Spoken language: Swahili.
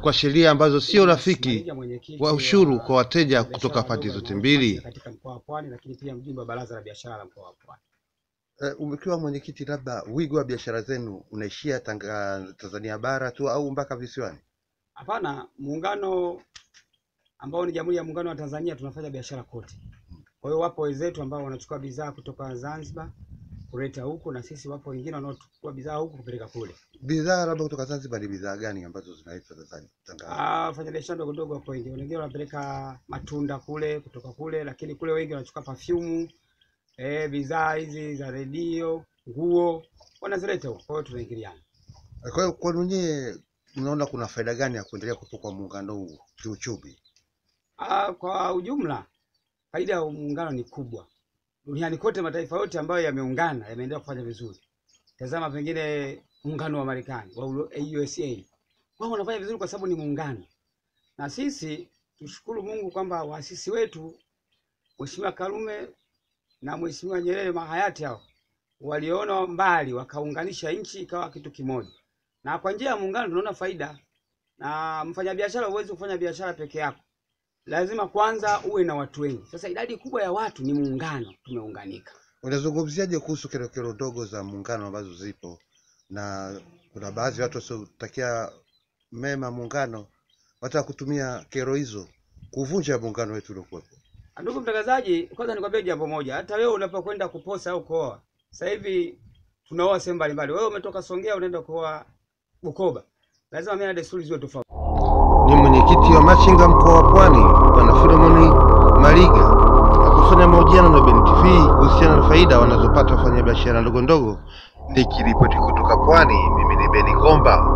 kwa sheria ambazo sio rafiki wa ushuru kwa wateja kutoka pande zote mbili. Katika mkoa wa Pwani, lakini pia mjumbe wa baraza la biashara la mkoa wa Pwani. Umekiwa mwenyekiti, labda wigo wa biashara zenu unaishia Tanzania bara tu au mpaka visiwani? Hapana, muungano ambao ni Jamhuri ya Muungano wa Tanzania tunafanya biashara kote. Kwa hiyo wapo wenzetu ambao wanachukua bidhaa kutoka Zanzibar kuleta huku, na sisi wapo wengine wanaochukua bidhaa huku kupeleka kule. Bidhaa labda kutoka Zanzibar ni bidhaa gani ambazo zinaitwa Tanzania? Wafanya biashara ndogo ndogo hapo wengi. Wengine wanapeleka matunda kule kutoka kule, lakini kule wengi wanachukua perfume, bidhaa hizi za redio, nguo, wanazileta huko. Kwa hiyo tunaingiliana. Kwa hiyo kwa nini unaona kuna faida gani ya kuendelea kuwepo kwa muungano huu kiuchumi? Kwa ujumla faida ya muungano ni kubwa. Duniani kote mataifa yote ambayo yameungana yameendelea kufanya vizuri. Tazama pengine muungano wa Marekani, wa USA. Wao wanafanya vizuri kwa sababu ni muungano. Na sisi tushukuru Mungu kwamba waasisi wetu Mheshimiwa Karume na Mheshimiwa Nyerere mahayati hao waliona mbali, wakaunganisha nchi ikawa kitu kimoja. Na kwa njia ya muungano tunaona faida. Na mfanyabiashara huwezi kufanya biashara peke yako. Lazima kwanza uwe na watu wengi. Sasa idadi kubwa ya watu ni muungano, tumeunganika. Unazungumziaje kuhusu kero ndogo za muungano ambazo zipo? Na kuna baadhi ya watu wasiotakia mema muungano wataka kutumia kero hizo kuvunja muungano wetu uliokuwepo. Ndugu mtangazaji, kwanza nikwambie jambo moja. Hata wewe unapokwenda kuposa au kuoa, sasa hivi tunaoa sehemu mbalimbali. Wewe umetoka Songea unaenda kuoa Bukoba. Lazima mimi na desturi ziwe tofauti. Ni mwenyekiti wa machinga mkoa wa Pwani, Bwana Filemoni Mariga, akifanya mahojiano na BNTV kuhusiana na faida wanazopata wafanyabiashara ndogo ndogo. Nikiripoti kutoka Pwani, mimi ni Beni Komba.